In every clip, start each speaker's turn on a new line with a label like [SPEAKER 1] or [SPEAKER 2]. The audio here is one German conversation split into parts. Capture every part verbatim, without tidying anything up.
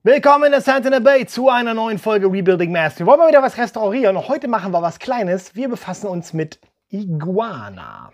[SPEAKER 1] Willkommen in der Santana Bay zu einer neuen Folge Rebuilding Mask. Wir wollen mal wieder was restaurieren und heute machen wir was Kleines. Wir befassen uns mit Iguana.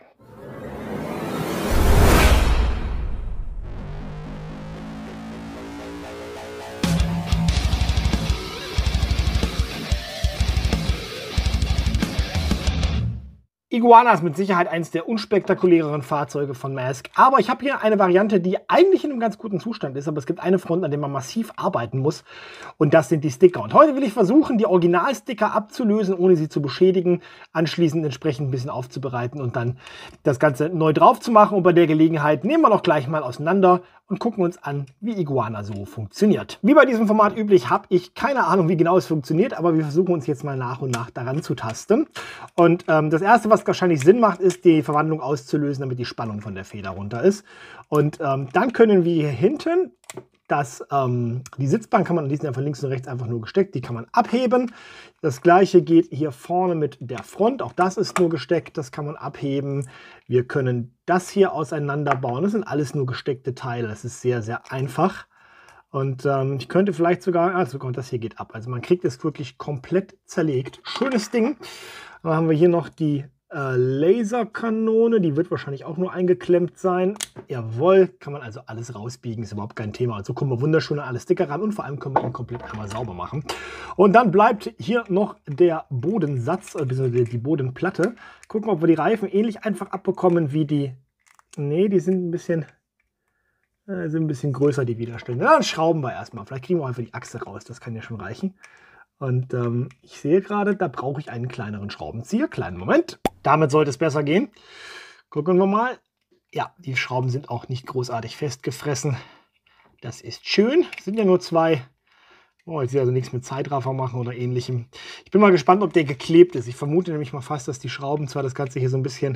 [SPEAKER 1] Iguana ist mit Sicherheit eines der unspektakuläreren Fahrzeuge von Mask, aber ich habe hier eine Variante, die eigentlich in einem ganz guten Zustand ist, aber es gibt eine Front, an der man massiv arbeiten muss und das sind die Sticker. Und heute will ich versuchen, die Originalsticker abzulösen, ohne sie zu beschädigen, anschließend entsprechend ein bisschen aufzubereiten und dann das Ganze neu drauf zu machen. Und bei der Gelegenheit nehmen wir doch gleich mal auseinander und gucken uns an, wie Iguana so funktioniert. Wie bei diesem Format üblich habe ich keine Ahnung, wie genau es funktioniert, aber wir versuchen uns jetzt mal nach und nach daran zu tasten. Und ähm, das Erste, was wahrscheinlich Sinn macht, ist, die Verwandlung auszulösen, damit die Spannung von der Feder runter ist. Und ähm, dann können wir hier hinten, das, ähm, die Sitzbank kann man, die sind ja von links und rechts einfach nur gesteckt, die kann man abheben. Das gleiche geht hier vorne mit der Front, auch das ist nur gesteckt, das kann man abheben. Wir können das hier auseinanderbauen, das sind alles nur gesteckte Teile, das ist sehr, sehr einfach. Und ähm, ich könnte vielleicht sogar, also das hier geht ab, also man kriegt es wirklich komplett zerlegt. Schönes Ding. Dann haben wir hier noch die äh, Laserkanone, die wird wahrscheinlich auch nur eingeklemmt sein. Jawohl, kann man also alles rausbiegen, ist überhaupt kein Thema. Also kommen wir wunderschön an alle Sticker ran und vor allem können wir ihn komplett einmal sauber machen. Und dann bleibt hier noch der Bodensatz, äh, beziehungsweise die Bodenplatte. Gucken, ob wir die Reifen ähnlich einfach abbekommen wie die. Ne, die sind ein bisschen, äh, sind ein bisschen größer, die Widerstände. Dann schrauben wir erstmal. Vielleicht kriegen wir einfach die Achse raus, das kann ja schon reichen. Und ähm, ich sehe gerade, da brauche ich einen kleineren Schraubenzieher. Kleinen Moment. Damit sollte es besser gehen. Gucken wir mal. Ja, die Schrauben sind auch nicht großartig festgefressen. Das ist schön. Es sind ja nur zwei. Oh, jetzt also nichts mit Zeitraffer machen oder ähnlichem. Ich bin mal gespannt, ob der geklebt ist. Ich vermute nämlich mal fast, dass die Schrauben zwar das Ganze hier so ein bisschen...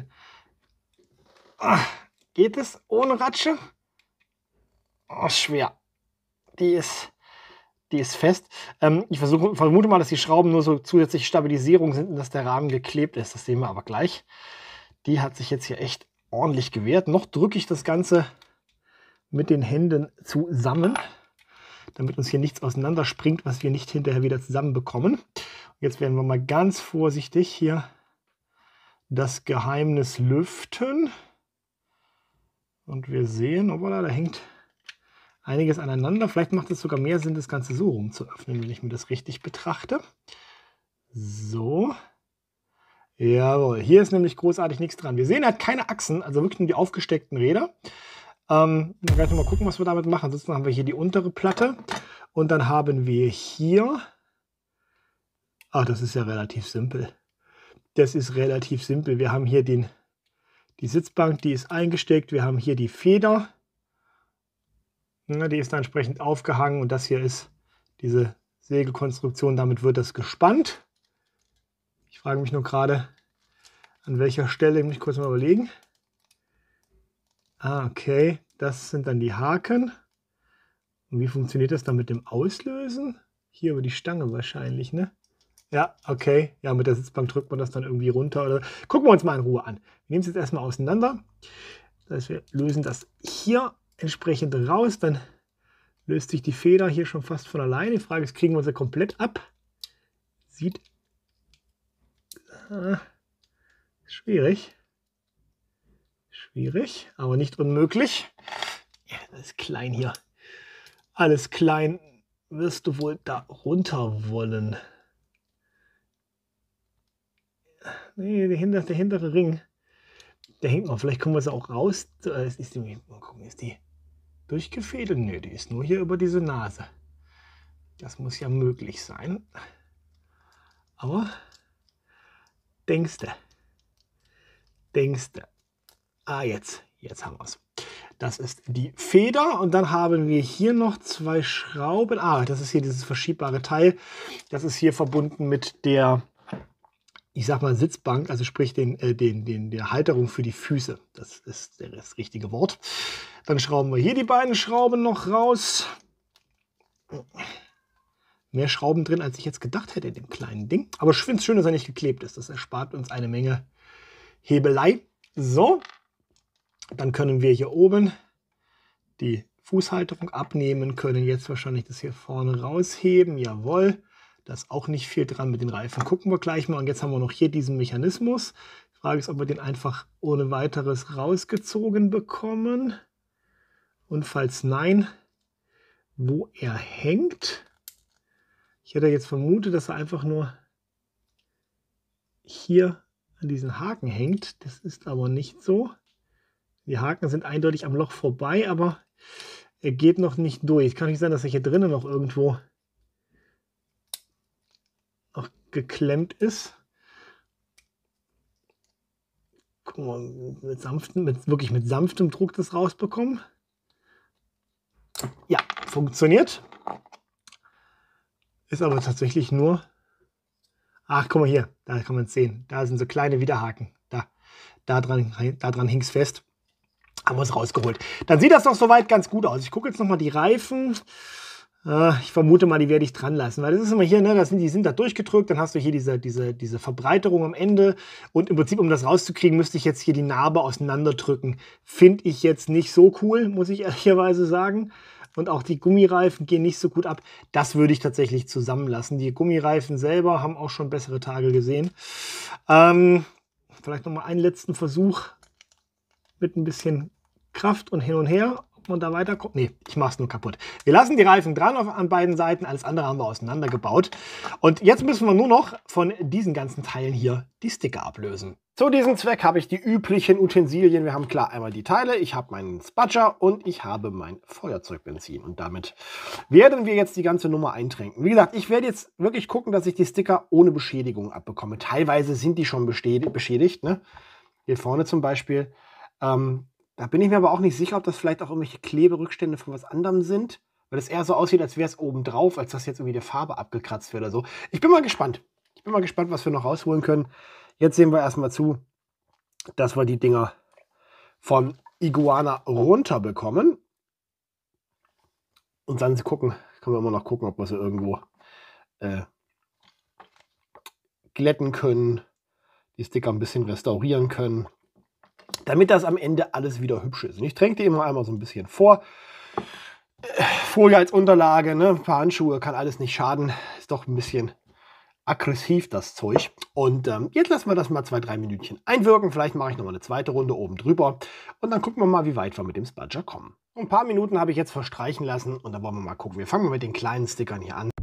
[SPEAKER 1] Ah, geht es ohne Ratsche? Oh, schwer. Die ist... Die ist fest. Ähm, ich versuche, vermute mal, dass die Schrauben nur so zusätzliche Stabilisierung sind und dass der Rahmen geklebt ist. Das sehen wir aber gleich. Die hat sich jetzt hier echt ordentlich gewehrt. Noch drücke ich das Ganze mit den Händen zusammen, damit uns hier nichts auseinanderspringt, was wir nicht hinterher wieder zusammenbekommen. Jetzt werden wir mal ganz vorsichtig hier das Geheimnis lüften. Und wir sehen, obwohl da hängt einiges aneinander. Vielleicht macht es sogar mehr Sinn, das Ganze so rum zu öffnen, wenn ich mir das richtig betrachte. So. Jawohl, hier ist nämlich großartig nichts dran. Wir sehen, er hat keine Achsen, also wirklich nur die aufgesteckten Räder. Ähm, wir werden mal gucken, was wir damit machen. Ansonsten haben wir hier die untere Platte. Und dann haben wir hier... Ach, das ist ja relativ simpel. Das ist relativ simpel. Wir haben hier den, die Sitzbank, die ist eingesteckt. Wir haben hier die Feder. Die ist da entsprechend aufgehangen und das hier ist diese Segelkonstruktion, damit wird das gespannt. Ich frage mich nur gerade, an welcher Stelle, muss ich kurz mal überlegen. Ah, okay, das sind dann die Haken. Und wie funktioniert das dann mit dem Auslösen? Hier über die Stange wahrscheinlich, ne? Ja, okay, ja, mit der Sitzbank drückt man das dann irgendwie runter. Oder gucken wir uns mal in Ruhe an. Wir nehmen es jetzt erstmal auseinander. Das heißt, wir lösen das hier entsprechend raus, dann löst sich die Feder hier schon fast von alleine. Die Frage ist, kriegen wir sie komplett ab? Sieht äh, schwierig. Schwierig, aber nicht unmöglich. Ja, das ist klein hier. Alles klein wirst du wohl da runter wollen. Nee, der hintere, der hintere Ring, der hängt noch. Vielleicht können wir sie auch raus. Ist die, mal gucken, ist die durchgefädelt? Ne, die ist nur hier über diese Nase. Das muss ja möglich sein. Aber denkste, denkste. Ah, jetzt, jetzt haben wir es. Das ist die Feder und dann haben wir hier noch zwei Schrauben. Ah, das ist hier dieses verschiebbare Teil. Das ist hier verbunden mit der, ich sag mal, Sitzbank, also sprich den, äh, den, den, der Halterung für die Füße. Das ist das richtige Wort. Dann schrauben wir hier die beiden Schrauben noch raus. Mehr Schrauben drin, als ich jetzt gedacht hätte in dem kleinen Ding. Aber ich finde es schön, dass er nicht geklebt ist. Das erspart uns eine Menge Hebelei. So, dann können wir hier oben die Fußhalterung abnehmen können. Jetzt wahrscheinlich das hier vorne rausheben. Jawohl, da ist auch nicht viel dran mit den Reifen. Gucken wir gleich mal. Und jetzt haben wir noch hier diesen Mechanismus. Die Frage ist, ob wir den einfach ohne weiteres rausgezogen bekommen. Und falls nein, wo er hängt. Ich hätte jetzt vermutet, dass er einfach nur hier an diesen Haken hängt. Das ist aber nicht so. Die Haken sind eindeutig am Loch vorbei, aber er geht noch nicht durch. Kann nicht sein, dass er hier drinnen noch irgendwo noch geklemmt ist. Gucken wir mal, mit sanftem, mit, wirklich mit sanftem Druck das rausbekommen. Ja, funktioniert. Ist aber tatsächlich nur... Ach, guck mal hier, da kann man es sehen. Da sind so kleine Widerhaken. Da, da dran, da dran hing es fest. Haben wir es rausgeholt. Dann sieht das doch soweit ganz gut aus. Ich gucke jetzt nochmal die Reifen. Äh, ich vermute mal, die werde ich dran lassen. Weil das ist immer hier, ne, das sind, die sind da durchgedrückt. Dann hast du hier diese, diese, diese Verbreiterung am Ende. Und im Prinzip, um das rauszukriegen, müsste ich jetzt hier die Narbe auseinanderdrücken. Finde ich jetzt nicht so cool, muss ich ehrlicherweise sagen. Und auch die Gummireifen gehen nicht so gut ab. Das würde ich tatsächlich zusammenlassen. Die Gummireifen selber haben auch schon bessere Tage gesehen. Ähm, vielleicht noch mal einen letzten Versuch mit ein bisschen Kraft und hin und her. Ob man da weiterkommt. Nee, ich mache es nur kaputt. Wir lassen die Reifen dran auf, an beiden Seiten. Alles andere haben wir auseinandergebaut. Und jetzt müssen wir nur noch von diesen ganzen Teilen hier die Sticker ablösen. Zu diesem Zweck habe ich die üblichen Utensilien. Wir haben klar einmal die Teile, ich habe meinen Spudger und ich habe mein Feuerzeugbenzin. Und damit werden wir jetzt die ganze Nummer eintränken. Wie gesagt, ich werde jetzt wirklich gucken, dass ich die Sticker ohne Beschädigung abbekomme. Teilweise sind die schon beschädigt. Ne? Hier vorne zum Beispiel. Ähm, da bin ich mir aber auch nicht sicher, ob das vielleicht auch irgendwelche Kleberückstände von was anderem sind. Weil es eher so aussieht, als wäre es oben drauf, als dass jetzt irgendwie die Farbe abgekratzt wird oder so. Ich bin mal gespannt. Ich bin mal gespannt, was wir noch rausholen können. Jetzt sehen wir erstmal zu, dass wir die Dinger von Iguana runterbekommen. Und dann gucken, können wir immer noch gucken, ob wir sie irgendwo äh, glätten können, die Sticker ein bisschen restaurieren können, damit das am Ende alles wieder hübsch ist. Und ich tränke die immer einmal so ein bisschen vor. Äh, Folie als Unterlage, ne? Ein paar Handschuhe, kann alles nicht schaden. Ist doch ein bisschen aggressiv, das Zeug. Und ähm, jetzt lassen wir das mal zwei, drei Minütchen einwirken. Vielleicht mache ich noch mal eine zweite Runde oben drüber. Und dann gucken wir mal, wie weit wir mit dem Spudger kommen. Ein paar Minuten habe ich jetzt verstreichen lassen. Und dann wollen wir mal gucken. Wir fangen mal mit den kleinen Stickern hier an.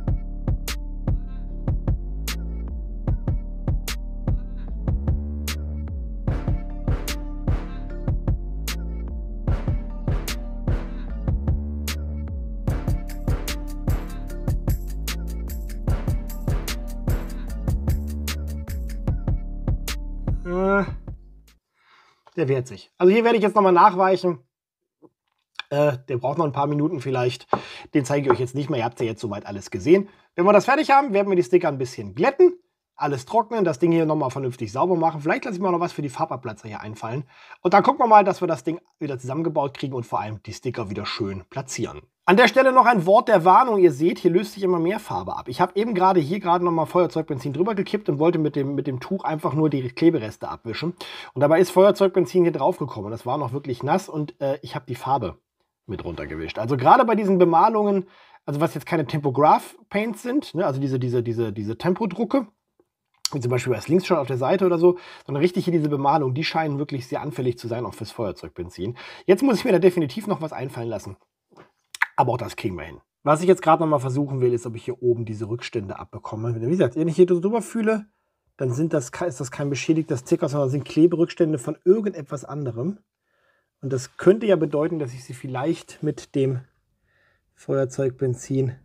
[SPEAKER 1] Der wehrt sich. Also hier werde ich jetzt nochmal nachweichen. Äh, der braucht noch ein paar Minuten vielleicht. Den zeige ich euch jetzt nicht mehr. Ihr habt ja jetzt soweit alles gesehen. Wenn wir das fertig haben, werden wir die Sticker ein bisschen glätten. Alles trocknen, das Ding hier nochmal vernünftig sauber machen. Vielleicht lasse ich mir noch was für die Farbabplatzer hier einfallen. Und dann gucken wir mal, dass wir das Ding wieder zusammengebaut kriegen und vor allem die Sticker wieder schön platzieren. An der Stelle noch ein Wort der Warnung. Ihr seht, hier löst sich immer mehr Farbe ab. Ich habe eben gerade hier gerade nochmal Feuerzeugbenzin drüber gekippt und wollte mit dem, mit dem Tuch einfach nur die Klebereste abwischen. Und dabei ist Feuerzeugbenzin hier drauf gekommen. Das war noch wirklich nass und äh, ich habe die Farbe mit runtergewischt. Also gerade bei diesen Bemalungen, also was jetzt keine Tempograph-Paints sind, ne, also diese, diese, diese, diese Tempodrucke, wie zum Beispiel bei Slingshot auf der Seite oder so, sondern richtig hier diese Bemalung, die scheinen wirklich sehr anfällig zu sein, auch fürs Feuerzeugbenzin. Jetzt muss ich mir da definitiv noch was einfallen lassen. Aber auch das kriegen wir hin. Was ich jetzt gerade noch mal versuchen will, ist, ob ich hier oben diese Rückstände abbekomme. Wie gesagt, wenn ich hier drüber fühle, dann sind das, ist das kein beschädigter Sticker, sondern sind Kleberückstände von irgendetwas anderem. Und das könnte ja bedeuten, dass ich sie vielleicht mit dem Feuerzeugbenzin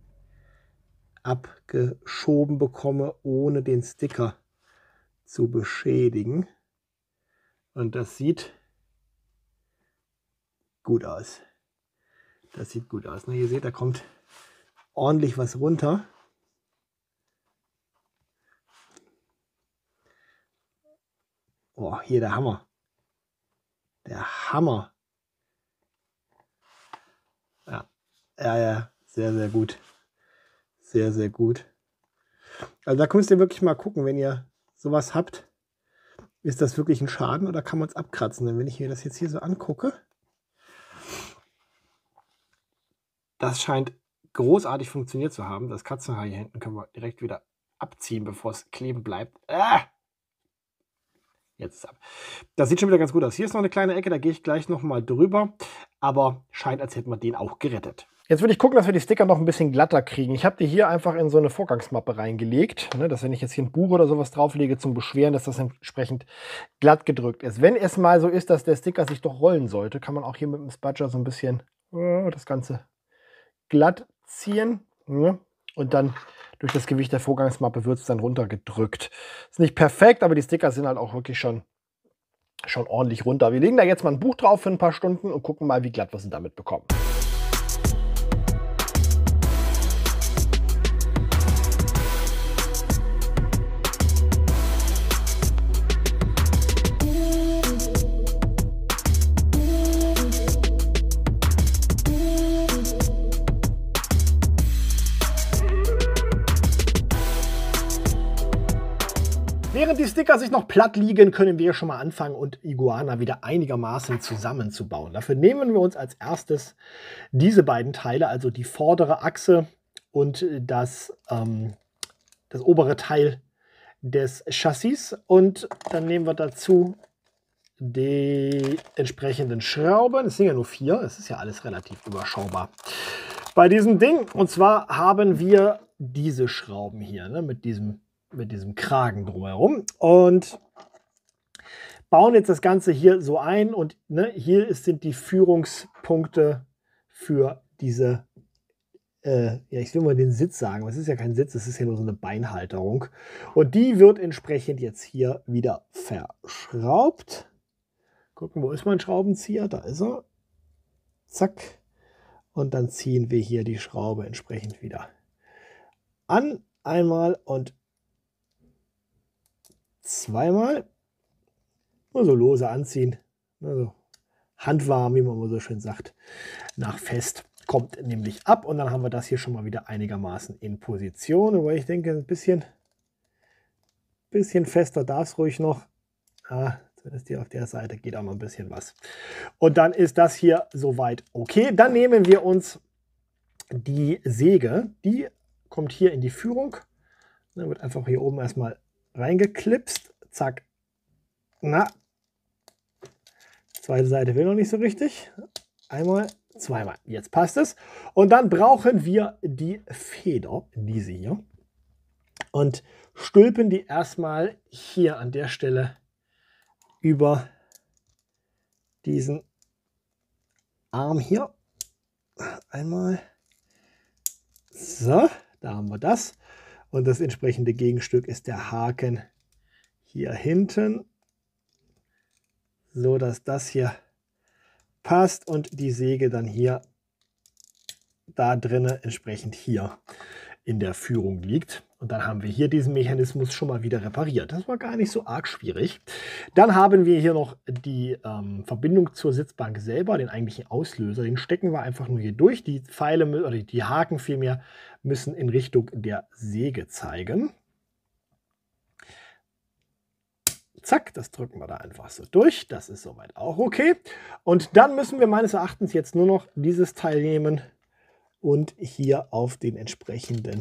[SPEAKER 1] abgeschoben bekomme, ohne den Sticker zu beschädigen. Und das sieht gut aus. Das sieht gut aus. Ne? Ihr seht, da kommt ordentlich was runter. Oh, hier der Hammer. Der Hammer. Ja, ja, ja, sehr, sehr gut. Sehr, sehr gut. Also da müsst ihr wirklich mal gucken, wenn ihr sowas habt, ist das wirklich ein Schaden oder kann man es abkratzen? Denn wenn ich mir das jetzt hier so angucke, Das scheint großartig funktioniert zu haben. Das Katzenhaar hier hinten können wir direkt wieder abziehen, bevor es kleben bleibt. Ah! Jetzt ist es ab. Das sieht schon wieder ganz gut aus. Hier ist noch eine kleine Ecke, da gehe ich gleich nochmal drüber. Aber scheint, als hätten wir den auch gerettet. Jetzt würde ich gucken, dass wir die Sticker noch ein bisschen glatter kriegen. Ich habe die hier einfach in so eine Vorgangsmappe reingelegt, ne, dass wenn ich jetzt hier ein Buch oder sowas drauflege zum Beschweren, dass das entsprechend glatt gedrückt ist. Wenn es mal so ist, dass der Sticker sich doch rollen sollte, kann man auch hier mit dem Spudger so ein bisschen oh, das Ganze glatt ziehen. Ne, und dann durch das Gewicht der Vorgangsmappe wird es dann runtergedrückt. Ist nicht perfekt, aber die Sticker sind halt auch wirklich schon, schon ordentlich runter. Wir legen da jetzt mal ein Buch drauf für ein paar Stunden und gucken mal, wie glatt wir sie damit bekommen. Während die Sticker sich noch platt liegen, können wir schon mal anfangen und Iguana wieder einigermaßen zusammenzubauen. Dafür nehmen wir uns als erstes diese beiden Teile, also die vordere Achse und das, ähm, das obere Teil des Chassis. Und dann nehmen wir dazu die entsprechenden Schrauben. Es sind ja nur vier, es ist ja alles relativ überschaubar bei diesem Ding. Und zwar haben wir diese Schrauben hier, ne, mit diesem mit diesem Kragen drumherum und bauen jetzt das Ganze hier so ein und ne, hier sind die Führungspunkte für diese, äh, ja ich will mal den Sitz sagen, aber es ist ja kein Sitz, es ist ja nur so eine Beinhalterung und die wird entsprechend jetzt hier wieder verschraubt. Gucken, wo ist mein Schraubenzieher? Da ist er. Zack. Und dann ziehen wir hier die Schraube entsprechend wieder an. Einmal und zweimal. Nur so lose anziehen. Also handwarm, wie man so schön sagt. Nach fest kommt nämlich ab. Und dann haben wir das hier schon mal wieder einigermaßen in Position. Aber ich denke, ein bisschen, bisschen fester darf es ruhig noch. Ah, zumindest hier auf der Seite geht auch noch ein bisschen was. Und dann ist das hier soweit okay. Dann nehmen wir uns die Säge. Die kommt hier in die Führung. Dann wird einfach hier oben erstmal reingeklipst. Zack. Na. Zweite Seite will noch nicht so richtig. Einmal, zweimal. Jetzt passt es. Und dann brauchen wir die Feder, diese hier. Und stülpen die erstmal hier an der Stelle über diesen Arm hier. Einmal. So, da haben wir das. Und das entsprechende Gegenstück ist der Haken hier hinten, so dass das hier passt und die Säge dann hier da drinnen entsprechend hier in der Führung liegt. Und dann haben wir hier diesen Mechanismus schon mal wieder repariert. Das war gar nicht so arg schwierig. Dann haben wir hier noch die ähm, Verbindung zur Sitzbank selber, den eigentlichen Auslöser. Den stecken wir einfach nur hier durch. Die Pfeile oder die Haken vielmehr müssen in Richtung der Säge zeigen. Zack, das drücken wir da einfach so durch. Das ist soweit auch okay. Und dann müssen wir meines Erachtens jetzt nur noch dieses Teil nehmen und hier auf den entsprechenden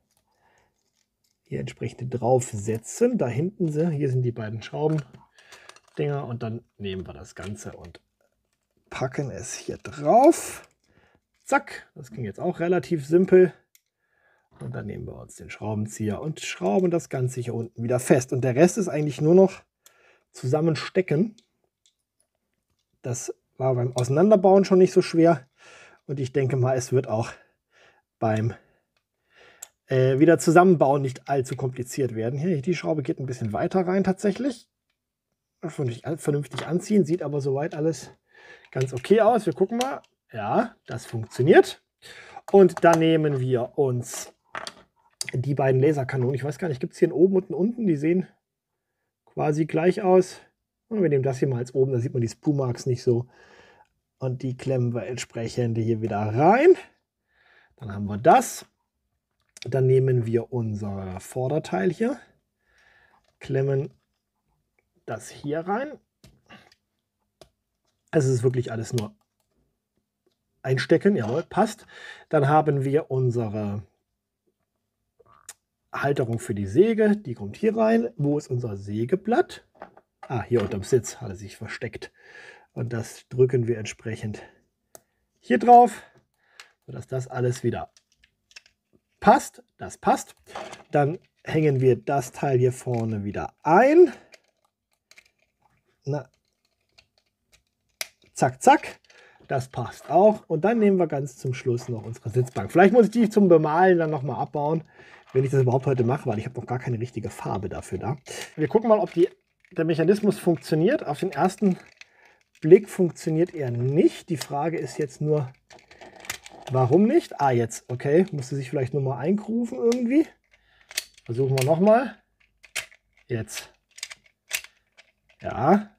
[SPEAKER 1] hier entsprechend draufsetzen. Da hinten sind, hier sind die beiden Schraubendinger und dann nehmen wir das Ganze und packen es hier drauf. Zack, das ging jetzt auch relativ simpel. Und dann nehmen wir uns den Schraubenzieher und schrauben das Ganze hier unten wieder fest. Und der Rest ist eigentlich nur noch zusammenstecken. Das war beim Auseinanderbauen schon nicht so schwer. Und ich denke mal, es wird auch beim äh, wieder zusammenbauen nicht allzu kompliziert werden. Hier, die Schraube geht ein bisschen weiter rein tatsächlich. Vernünftig anziehen, sieht aber soweit alles ganz okay aus. Wir gucken mal. Ja, das funktioniert. Und dann nehmen wir uns die beiden Laserkanonen. Ich weiß gar nicht, gibt es hier einen oben und einen unten? Die sehen quasi gleich aus. Und wir nehmen das hier mal als oben, da sieht man die Sprue-Marks nicht so. Und die klemmen wir entsprechend hier wieder rein. Dann haben wir das. Dann nehmen wir unser Vorderteil hier, klemmen das hier rein. Es ist wirklich alles nur einstecken. Jawohl, passt. Dann haben wir unsere Halterung für die Säge. Die kommt hier rein. Wo ist unser Sägeblatt? Ah, hier unterm Sitz hat er sich versteckt. Und das drücken wir entsprechend hier drauf, sodass das alles wieder passt. Das passt. Dann hängen wir das Teil hier vorne wieder ein. Na. Zack, zack. Das passt auch. Und dann nehmen wir ganz zum Schluss noch unsere Sitzbank. Vielleicht muss ich die zum Bemalen dann nochmal abbauen, wenn ich das überhaupt heute mache, weil ich habe noch gar keine richtige Farbe dafür da. Wir gucken mal, ob die, der Mechanismus funktioniert. Auf den ersten Blick funktioniert er nicht. Die Frage ist jetzt nur, warum nicht? Ah, jetzt, okay. Musste sich vielleicht nur mal eingrooven irgendwie. Versuchen wir nochmal. Jetzt. Ja.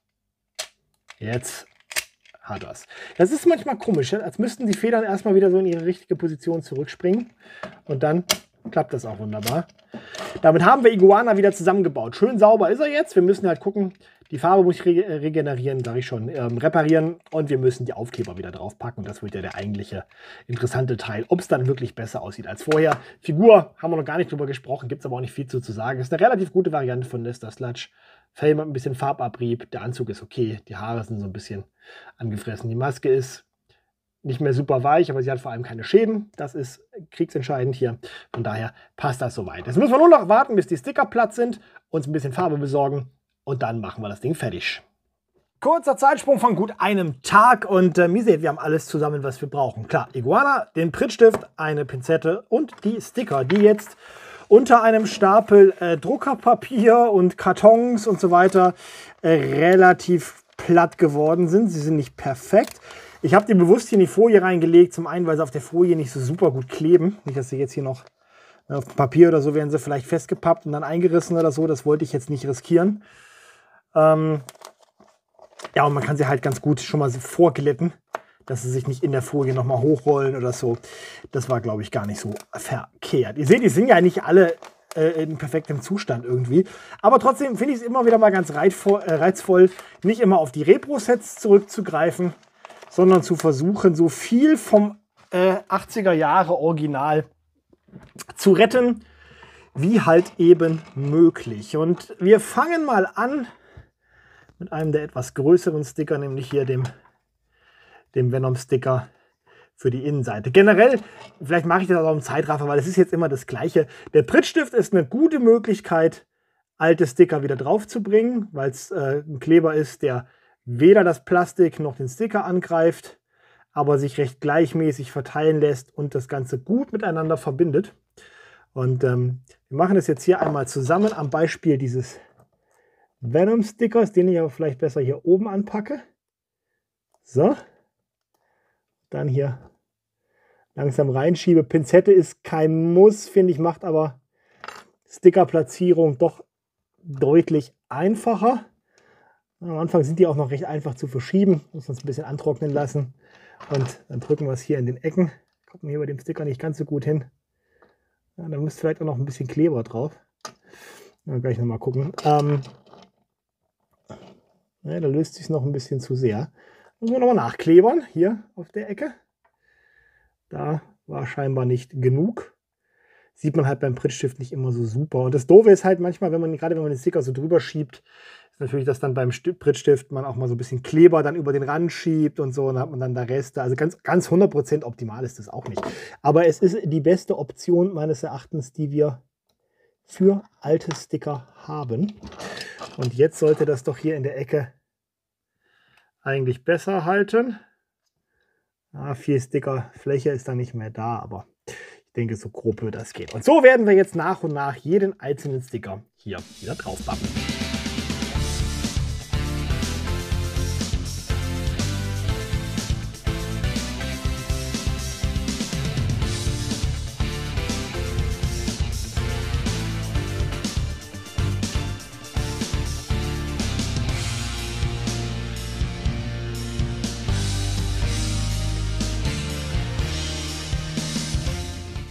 [SPEAKER 1] Jetzt hat das. Das ist manchmal komisch, als müssten die Federn erstmal wieder so in ihre richtige Position zurückspringen. Und dann klappt das auch wunderbar. Damit haben wir Iguana wieder zusammengebaut. Schön sauber ist er jetzt. Wir müssen halt gucken, die Farbe muss ich re regenerieren, sage ich schon, ähm, reparieren. Und wir müssen die Aufkleber wieder drauf packen. Und das wird ja der eigentliche interessante Teil, ob es dann wirklich besser aussieht als vorher. Figur haben wir noch gar nicht drüber gesprochen, gibt es aber auch nicht viel zu, zu sagen. Ist eine relativ gute Variante von Lester Sludge. Fell mit ein bisschen Farbabrieb. Der Anzug ist okay. Die Haare sind so ein bisschen angefressen. Die Maske ist nicht mehr super weich, aber sie hat vor allem keine Schäden. Das ist kriegsentscheidend hier. Von daher passt das soweit. Jetzt müssen wir nur noch warten, bis die Sticker platt sind, uns ein bisschen Farbe besorgen und dann machen wir das Ding fertig. Kurzer Zeitsprung von gut einem Tag und äh, ihr seht, wir haben alles zusammen, was wir brauchen. Klar, Iguana, den Prittstift, eine Pinzette und die Sticker, die jetzt unter einem Stapel äh, Druckerpapier und Kartons und so weiter äh, relativ platt geworden sind. Sie sind nicht perfekt. Ich habe die bewusst hier in die Folie reingelegt, zum einen, weil sie auf der Folie nicht so super gut kleben. Nicht, dass sie jetzt hier noch auf dem Papier oder so werden sie vielleicht festgepappt und dann eingerissen oder so. Das wollte ich jetzt nicht riskieren. Ähm ja, und man kann sie halt ganz gut schon mal so vorglätten, dass sie sich nicht in der Folie nochmal hochrollen oder so. Das war, glaube ich, gar nicht so verkehrt. Ihr seht, die sind ja nicht alle äh, in perfektem Zustand irgendwie. Aber trotzdem finde ich es immer wieder mal ganz reizvoll, äh, reizvoll, nicht immer auf die Repro-Sets zurückzugreifen, sondern zu versuchen, so viel vom äh, achtziger Jahre Original zu retten, wie halt eben möglich. Und wir fangen mal an mit einem der etwas größeren Sticker, nämlich hier dem, dem Venom-Sticker für die Innenseite. Generell, vielleicht mache ich das auch im Zeitraffer, weil es ist jetzt immer das Gleiche. Der Prittstift ist eine gute Möglichkeit, alte Sticker wieder drauf zu bringen, weil es äh, ein Kleber ist, der weder das Plastik noch den Sticker angreift, aber sich recht gleichmäßig verteilen lässt und das Ganze gut miteinander verbindet. Und ähm, wir machen das jetzt hier einmal zusammen am Beispiel dieses Venom-Stickers, den ich aber vielleicht besser hier oben anpacke. So. Dann hier langsam reinschiebe. Pinzette ist kein Muss, finde ich, macht aber Stickerplatzierung doch deutlich einfacher. Am Anfang sind die auch noch recht einfach zu verschieben. Muss uns ein bisschen antrocknen lassen. Und dann drücken wir es hier in den Ecken. Kommt mir hier bei dem Sticker nicht ganz so gut hin. Ja, da müsste vielleicht auch noch ein bisschen Kleber drauf. Mal gleich nochmal gucken. Ähm, ja, da löst sich noch ein bisschen zu sehr. Müssen wir nochmal nachklebern. Hier auf der Ecke. Da war scheinbar nicht genug. Sieht man halt beim Prittstift nicht immer so super. Und das Doofe ist halt manchmal, wenn man gerade wenn man den Sticker so drüber schiebt, ist natürlich, dass dann beim Prittstift man auch mal so ein bisschen Kleber dann über den Rand schiebt und so, und dann hat man dann da Reste. Also ganz, ganz hundert Prozent optimal ist das auch nicht. Aber es ist die beste Option meines Erachtens, die wir für alte Sticker haben. Und jetzt sollte das doch hier in der Ecke eigentlich besser halten. Ja, viel Stickerfläche ist da nicht mehr da, aber ich denke, so grob wird das gehen. Und so werden wir jetzt nach und nach jeden einzelnen Sticker hier wieder draufpappen.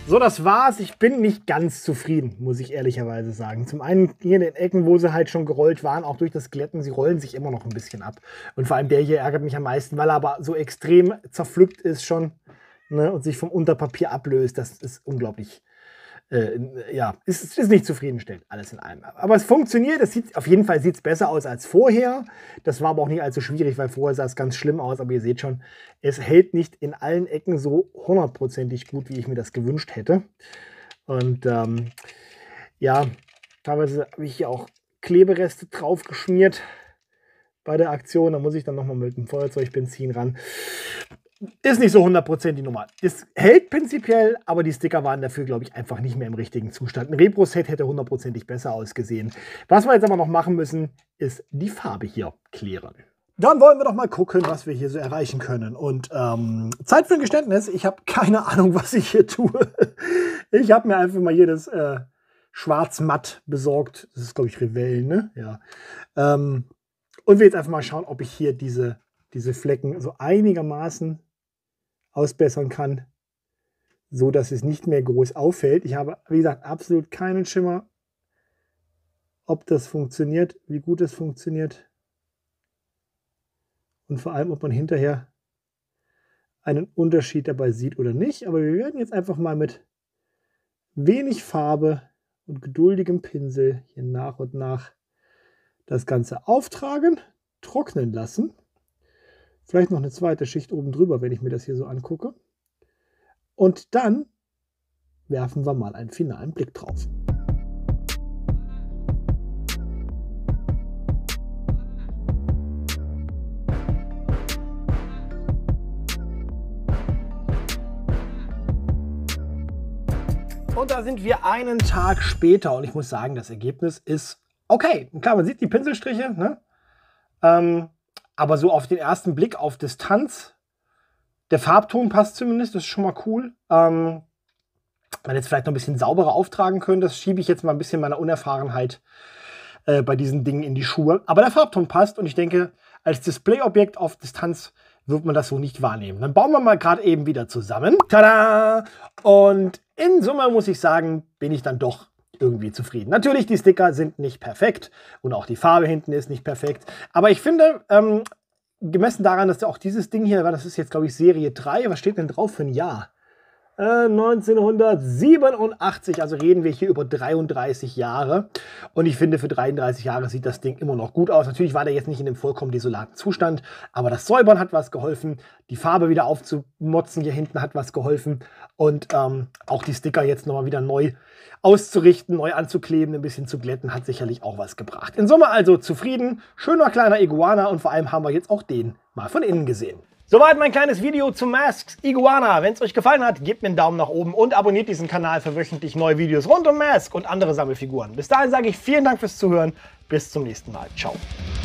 [SPEAKER 1] So, das war's. Ich bin nicht ganz zufrieden, muss ich ehrlicherweise sagen. Zum einen hier in den Ecken, wo sie halt schon gerollt waren, auch durch das Glätten, sie rollen sich immer noch ein bisschen ab. Und vor allem der hier ärgert mich am meisten, weil er aber so extrem zerpflückt ist schon, ne, und sich vom Unterpapier ablöst. Das ist unglaublich, äh, ja, ist, ist nicht zufriedenstellend, alles in allem. Aber es funktioniert, es sieht, auf jeden Fall sieht es besser aus als vorher. Das war aber auch nicht allzu schwierig, weil vorher sah es ganz schlimm aus. Aber ihr seht schon, es hält nicht in allen Ecken so hundertprozentig gut, wie ich mir das gewünscht hätte. Und ähm, ja, teilweise habe ich hier auch Klebereste drauf geschmiert bei der Aktion. Da muss ich dann nochmal mit dem Feuerzeugbenzin ran. Ist nicht so hundertprozentig die Nummer. Es hält prinzipiell, aber die Sticker waren dafür, glaube ich, einfach nicht mehr im richtigen Zustand. Ein Repro-Set hätte hundertprozentig besser ausgesehen. Was wir jetzt aber noch machen müssen, ist die Farbe hier klären. Dann wollen wir doch mal gucken, was wir hier so erreichen können. Und ähm, Zeit für ein Geständnis. Ich habe keine Ahnung, was ich hier tue. Ich habe mir einfach mal hier das äh, Schwarz-Matt besorgt. Das ist, glaube ich, Revell, ne? Ja. Ähm, und will jetzt einfach mal schauen, ob ich hier diese, diese Flecken so einigermaßen ausbessern kann, so dass es nicht mehr groß auffällt. Ich habe, wie gesagt, absolut keinen Schimmer, ob das funktioniert, wie gut es funktioniert und vor allem, ob man hinterher einen Unterschied dabei sieht oder nicht. Aber wir werden jetzt einfach mal mit wenig Farbe und geduldigem Pinsel hier nach und nach das Ganze auftragen, trocknen lassen. Vielleicht noch eine zweite Schicht oben drüber, wenn ich mir das hier so angucke. Und dann werfen wir mal einen finalen Blick drauf. Und da sind wir einen Tag später und ich muss sagen, das Ergebnis ist okay. Klar, man sieht die Pinselstriche, ne? Ähm, aber so auf den ersten Blick auf Distanz, der Farbton passt zumindest, das ist schon mal cool. Ähm, man jetzt vielleicht noch ein bisschen sauberer auftragen können, das schiebe ich jetzt mal ein bisschen meiner Unerfahrenheit äh, bei diesen Dingen in die Schuhe. Aber der Farbton passt und ich denke, als Displayobjekt auf Distanz wird man das so nicht wahrnehmen. Dann bauen wir mal gerade eben wieder zusammen. Tada! Und in Summe muss ich sagen, bin ich dann doch irgendwie zufrieden. Natürlich, die Sticker sind nicht perfekt und auch die Farbe hinten ist nicht perfekt. Aber ich finde, ähm, gemessen daran, dass auch dieses Ding hier, das ist jetzt, glaube ich, Serie drei, was steht denn drauf für ein Jahr? Äh, neunzehnhundertsiebenundachtzig, also reden wir hier über dreiunddreißig Jahre. Und ich finde, für dreiunddreißig Jahre sieht das Ding immer noch gut aus. Natürlich war der jetzt nicht in einem vollkommen desolaten Zustand, aber das Säubern hat was geholfen. Die Farbe wieder aufzumotzen hier hinten hat was geholfen. Und ähm, auch die Sticker jetzt nochmal wieder neu auszurichten, neu anzukleben, ein bisschen zu glätten, hat sicherlich auch was gebracht. In Summe also zufrieden, schöner kleiner Iguana und vor allem haben wir jetzt auch den mal von innen gesehen. Soweit mein kleines Video zu Masks Iguana. Wenn es euch gefallen hat, gebt mir einen Daumen nach oben und abonniert diesen Kanal für wöchentlich neue Videos rund um Mask und andere Sammelfiguren. Bis dahin sage ich vielen Dank fürs Zuhören. Bis zum nächsten Mal. Ciao.